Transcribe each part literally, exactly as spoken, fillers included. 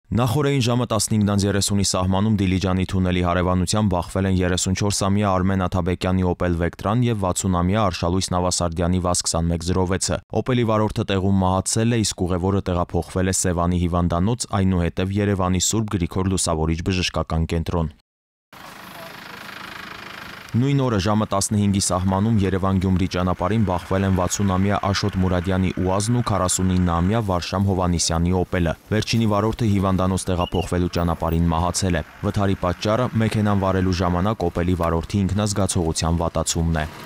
Նախորդին ժամը տասնհինգ երեսունի սահմանում Դիլիջանի թունելի հարևանությամբ բախվել են երեսունչորսամյա Արմեն Աթաբեկյանի Opel Vectran եւ վաթսունամյա Արշալույս Նավասարդյանի վազ քսանմեկ զրո վեցը։ Opel-ի վարորդը տեղում մահացել է, իսկ ուղևորը տեղափոխվել է Սևանի հիվանդանոց, այնուհետև Երևանի Սուրբ Գրիգոր Լուսավորիչ բժշկական կենտրոն։ Նույն օրը ժամը տասնհինգի սահմանում Երևան-Գյումրի ճանապարհին բախվել են վաթսունամյա Աշոտ Մուրադյանի ուազն ու քառասունիննամյա Վարշամ Հովհաննիսյանի Opel-ը։ Վերջինի վարորդը հիվանդանոց տեղափոխվելու ճանապարհին մահացել է։ Վթարի պատճառը մեքենան վարելու ժամանակ Opel-ի վարորդի ինքնազգացողության վատացումն է։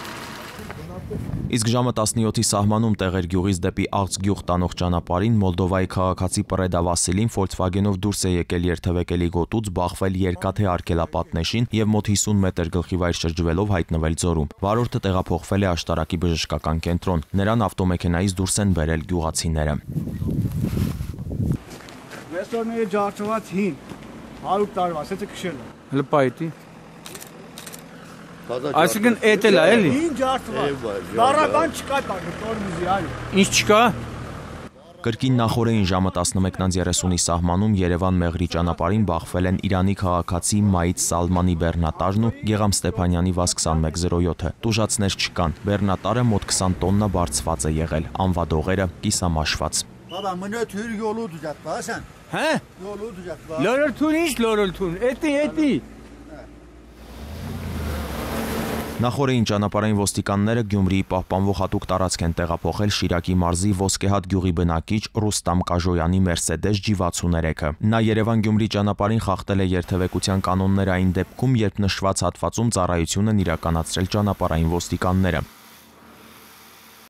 Իսկ ժամը տասնյոթի սահմանում Տեղեր գյուղից դեպի Աղձ գյուղ տանող ճանապարհին Մոլդովայի քաղաքացի Պռեդա Վասիլին Volkswagen-ով դուրս է եկել երթևեկելի գոտուց, բախվել երկաթե արգելապատնեշին եւ մոտ հիսուն մետր գլխիվայր շրջվելով հայտնվել ձորում։ Վարորդը տեղափոխվել է Աշտարակի բժշկական կենտրոն։ Նրան ավտոմեքենայից դուրս են բերել գյուղացիները։ Ռեստորանների ջարդված հին հարյուր տարվա, ասեցի քշել է։ Հələ պայտի։ Այսինքն էտել է, էլի։ Հին ջարդված։ Դարական չկա տակ, տորմիզի, այո։ Ինչ չկա։ Կրկին նախորդին ժամը տասնմեկ երեսունի սահմանում Երևան-Մեղրի ճանապարհին բախվել են Իրանի քաղաքացի Մայից Սալմանի Բեռնատարն ու Գեգամ Ստեփանյանի վազ քսանմեկ զրո յոթը։ Տուժածներ չկան։ Բեռնատարը մոտ քսան տոննա բարձված է եղել, անվադողերը կիսամաշված։ Բաբա, մնա թույր յոլու դուջատ, բասան։ Հա։ Յոլու դուջատ։ Լորելթուն ինչ լորելթուն։ Էտի, էտի։ Նախորդին ճանապարհային ոստիկանները Գյումրիի պահպանվող հատուկ տարածք են տեղափոխել Շիրակի մարզի Ոսկեհատ գյուղի բնակիչ Ռուստամ Կաժոյանի Mercedes G վաթսուններեքը։ Նա Երևան-Գյումրի ճանապարհին խախտել է երթևեկության կանոնները այն դեպքում, երբ նշված հատվածում ծառայություն են իրականացրել ճանապարհային ոստիկանները։